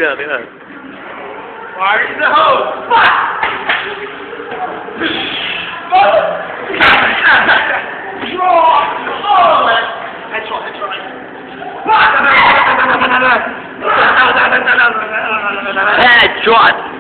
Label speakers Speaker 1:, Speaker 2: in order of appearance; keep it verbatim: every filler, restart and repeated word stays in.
Speaker 1: Gagi na.
Speaker 2: Fire in the hose! Fuck! Draw! Oh! Headshot, headshot. Fuck!
Speaker 1: Headshot!